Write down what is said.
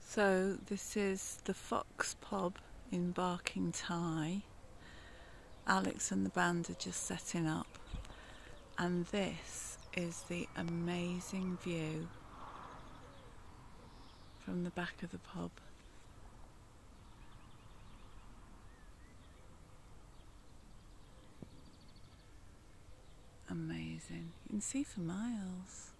So this is the Fox pub in Barkingtye. Alex and the band are just setting up, and this is the amazing view from the back of the pub. Amazing. You can see for miles.